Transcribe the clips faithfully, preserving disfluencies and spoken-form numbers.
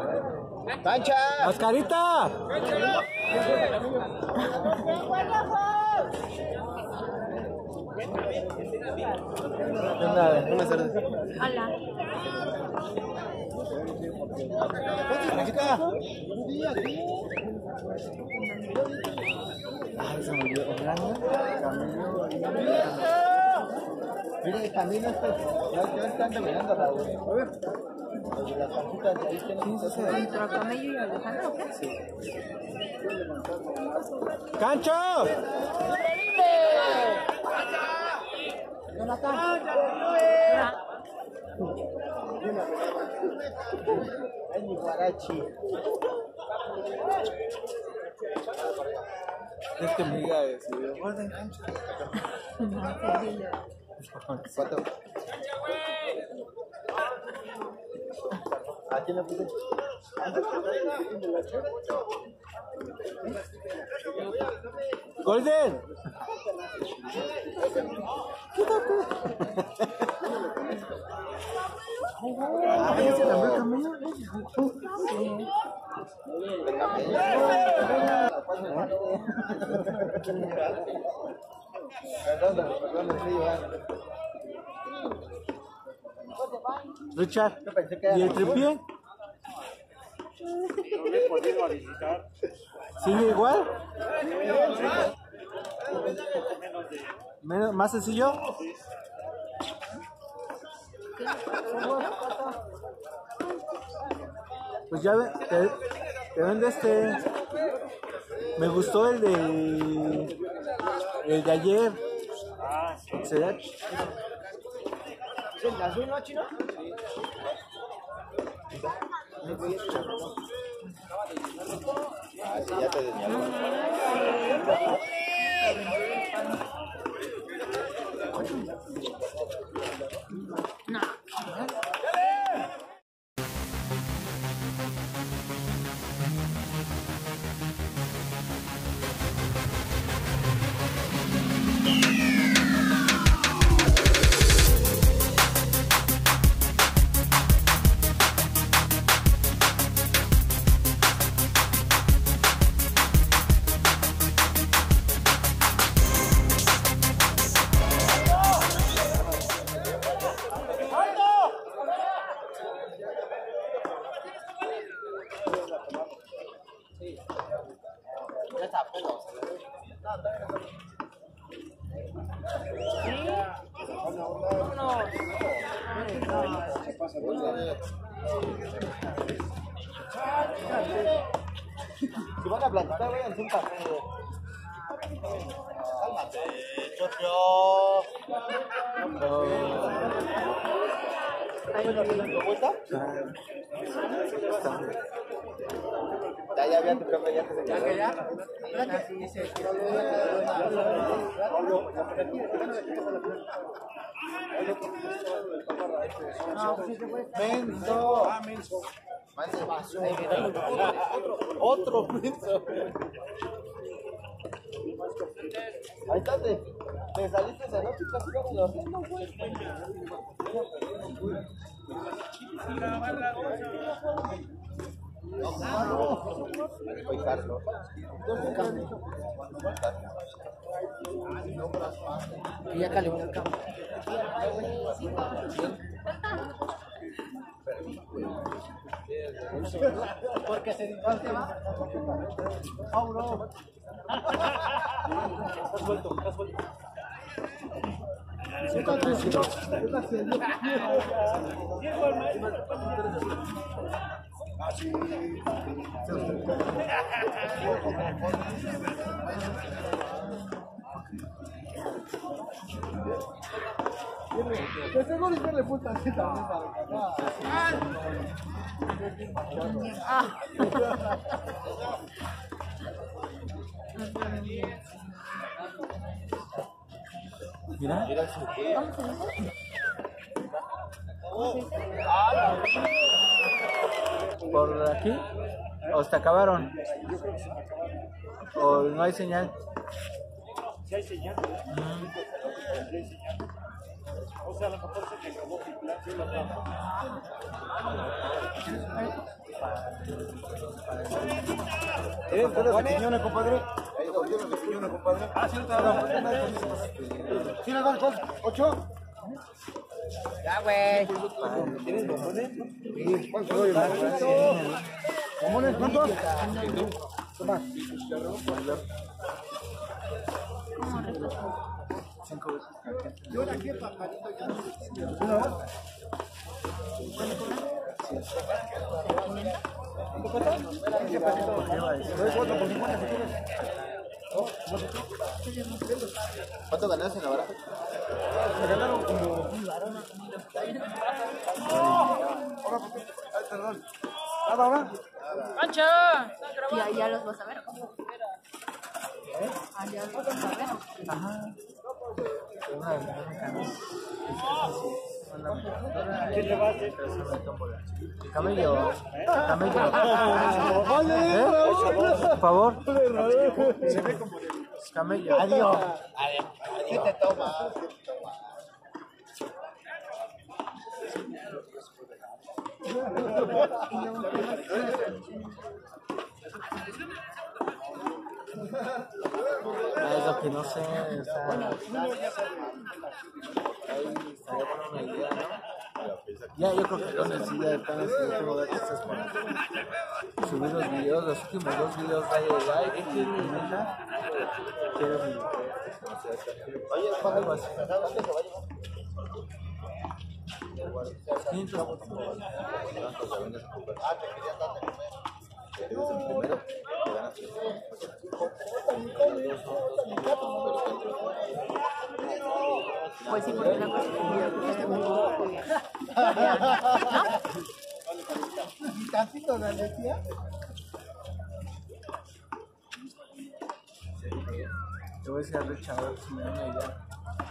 ¡Cancha! ¡Mascarita! Buenas tardes. Hola. Chica. Ay, se me olvidó. Mire, también estos, ya están caminando, Raúl. A ver. Las pancitas de ahí tienen que ser. ¿Entró Camello y Alejandro o qué? Sí. ¡Cancho! Ay, mi guarachi. Es que amiga decidió. Guarden cancho. ¿Cuánto? ¿A quién le puse? ¡Golden! Ah, ¿ya se cambió el camino? Perdón, perdón, sí, Iván. Richard, Yo pensé que era ¿y el tripié? No le he podido visitar. ¿Sigue igual? Menos de. Menos- ¿Más sencillo? Pues ya ve, te, te vende este. Me gustó el de. El de ayer. Ah, sí. ¿Será? ¿Es el azul, no, chino? Ah, sí, ya te desvió. Si van a platicar, vayan sin café. Cálmate, chocho. ¿Lo gusta? Ya, ya, ya, tu café, ya te ¿Ya que ya? Menso. Ah, menso. Otro menso. Ahí está, te, te saliste de noche y casi no me lo rindo, güey. Soy Carlos. Yo soy Carlos. Y ya calentó el campo. Porque se disparte. Oh, no. Estás vuelto, estás vuelto. De seguro yo le puse así también para ganar. Ah. Mira. ¿Por aquí? ¿O se acabaron? ¿O no hay señal? Si hay señal. Si hay señal. O sea, a lo mejor se me acabó mi plan. Sí, lo acabo. ¿Eres de los Quiñones, compadre? Quiñones, compadre. Ah, sí, ¿sí le dan con ocho? Ya, güey. ¿Tienes bombones? Sí. ¿Cuántos? ¿Bombones cuántos? Toma. Cinco veces. Yo de aquí, papadito, ya. ¿Cuánto ganaste en la baraja? Me ganaron como... Ay, perdón. ¿Nada ahora? ¡Pancho! Ya, ya los vas a ver. Ah, ya los vas a ver. Ajá. Una de las mexicanas. ¿Quién le va a hacer? Camello. Camello. ¿Eh? Por favor. Camello. Adiós. ¿Qué te tomas? Ah, es lo que no sé, o sea, ahí estaría buena una idea, ¿no? Ya, yo creo que con el silla de panas que yo tengo datos para subir los videos, los últimos dos videos de like, y neta, quiero mi... Oye, ¿cuándo vas? quinientos. Ah, te querías dar de comer. Te quedas el primero, te ganas tres. Pues sí, porque la cosa es ¿Y tantito de alegría? Te voy a decir a Richard, a ver si me da una idea.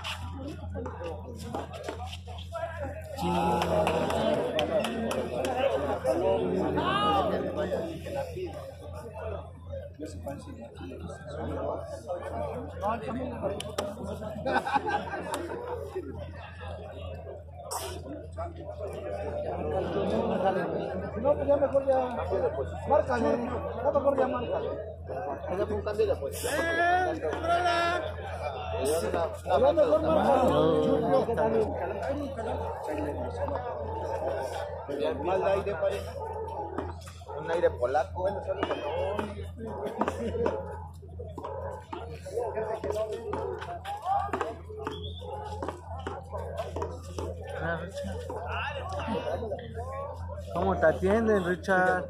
No, pues ya mejor ya. Márcale. Ya mejor ya márcale. Ese fue un cambio de posición. Ya mejor márcale. Mal de aire, pareja. Un aire polaco. Bueno, sale Ah, Richard. ¿Cómo te atienden, Richard?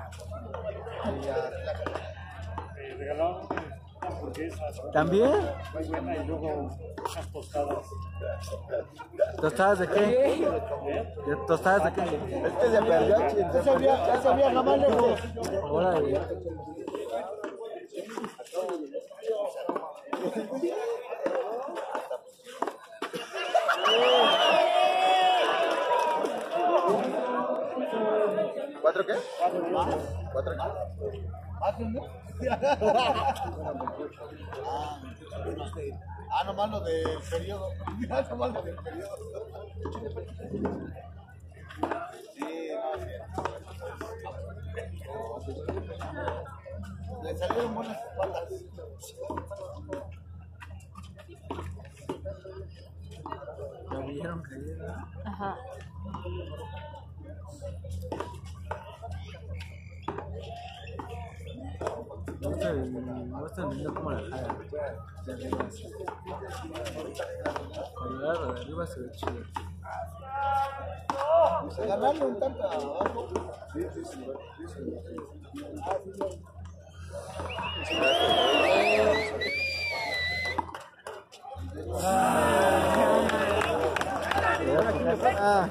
Me regalaron una hamburguesa ¿También? muy buena y luego unas tostadas. ¿Tostadas de qué? ¿De ¿Tostadas de qué? Este se perdió. Ese vieja, ese vieja más lejos. Órale. ¿Cuatro qué? ¿Cuatro qué? Ah, nomás lo del periodo. Ah, nomás lo del periodo. Sí, no, le salieron buenas patas. ¿Lo vieron caer? Ajá. Me gusta, me gusta viendo como la jala de arriba. Cuando la de arriba se ve chido. Ganarle un tanto abajo. Ah,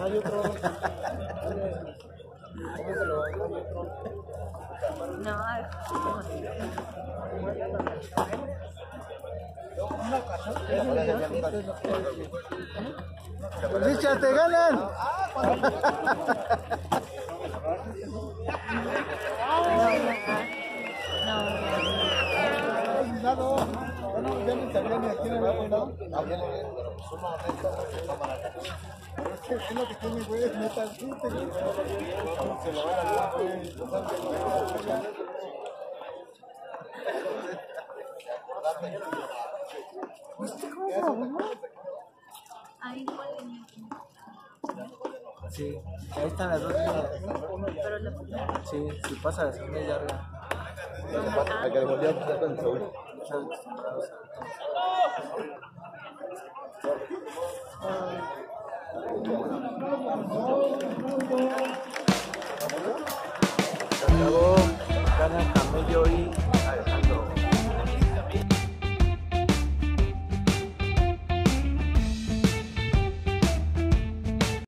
No, Richard, te ganan. No, bueno, ya ni sabía ni a quién había mandado. Ah, ya lo vi, pero pues uno honesto no se toma la cara. Es que es lo que tiene, güey, es neta, sí, te Ahí igual. Sí, ahí están las dos líneas. Pero la primera. Sí, si pasa la segunda ya arriba. A que le volvió a pasar con el Saúl. Están acostumbrados a-